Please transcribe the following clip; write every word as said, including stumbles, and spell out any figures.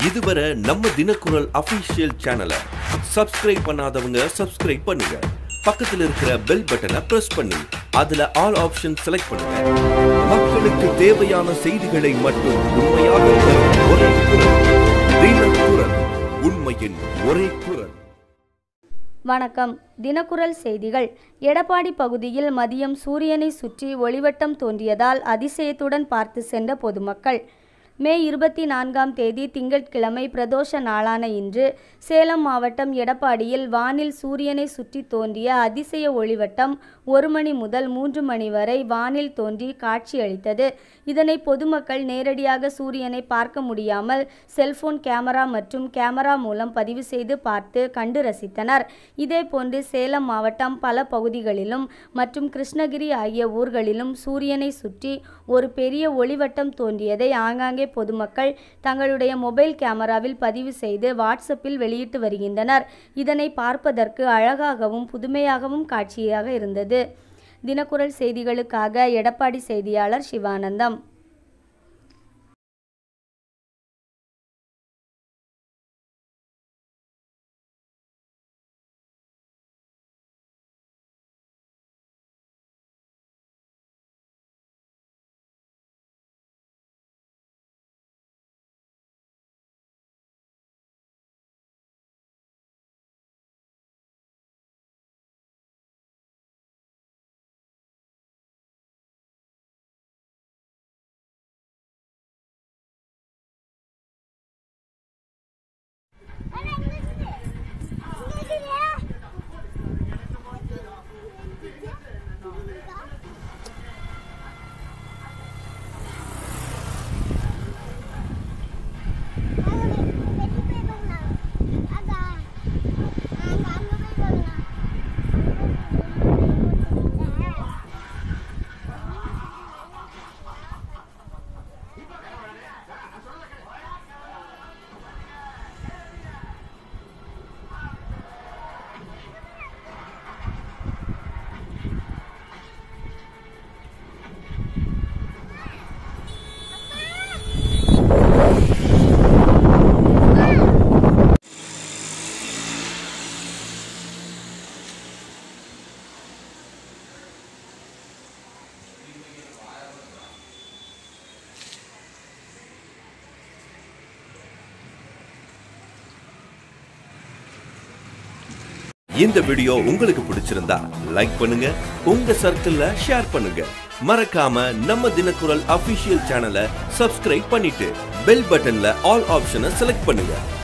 இதுவரை நம்ம தினக்குரல் அபிஷியல் சேனலை சப்ஸ்கிரைப் பண்ணாதவங்க சப்ஸ்கிரைப் பண்ணுங்க. பக்கத்துல இருக்கிற பெல் பட்டனை பிரஸ் பண்ணி அதுல ஆல் ஆப்ஷன் செலக்ட் பண்ணுங்க. மக்களுக்கு தேவையான செய்திகளை மட்டும் உண்மையாக ஒரே குரல் தினக்குரல், உண்மையின் ஒரே குரல். வணக்கம். தினக்குரல் செய்திகள். எடப்பாடி பகுதியில் மதியம் சூரியனை சுற்றி ஒளிவட்டம் தோன்றியதால் அதிசயத்துடன் பார்த்து சென்ற பொதுமக்கள். மே இருபத்தி நான்காம் தேதி திங்கட்கிழமை பிரதோஷ நாளான இன்று சேலம் மாவட்டம் எடப்பாடியில் வானில் சூரியனை சுற்றி தோன்றிய அதிசய ஒளிவட்டம் ஒரு மணி முதல் மூன்று மணி வரை வானில் தோன்றி காட்சியளித்தது. இதனை பொதுமக்கள் நேரடியாக சூரியனை பார்க்க முடியாமல் செல்போன் கேமரா மற்றும் கேமரா மூலம் பதிவு செய்து பார்த்து கண்டு ரசித்தனர். இதேபோன்று சேலம் மாவட்டம் பல பகுதிகளிலும் மற்றும் கிருஷ்ணகிரி ஆகிய ஊர்களிலும் சூரியனை சுற்றி ஒரு பெரிய ஒளிவட்டம் தோன்றியதை ஆங்காங்கே பொதுமக்கள் தங்களுடைய மொபைல் கேமராவில் பதிவு செய்து வாட்ஸ்அப்பில் வெளியிட்டு வருகின்றனர். இதனை பார்ப்பதற்கு அழகாகவும் புதுமையாகவும் காட்சியாக இருந்தது. தினக்குரல் செய்திகளுக்காக எடப்பாடி செய்தியாளர் சிவானந்தம். இந்த வீடியோ உங்களுக்கு பிடிச்சிருந்தா லைக் பண்ணுங்க, உங்க சர்க்கிள்ல ஷேர் பண்ணுங்க. மறக்காம நம்ம தினக்குரல் அபிஷியல் சேனலை சப்ஸ்கிரைப் பண்ணிட்டு பெல் பட்டன்ல ஆல் ஆப்ஷனை செலக்ட் பண்ணுங்க.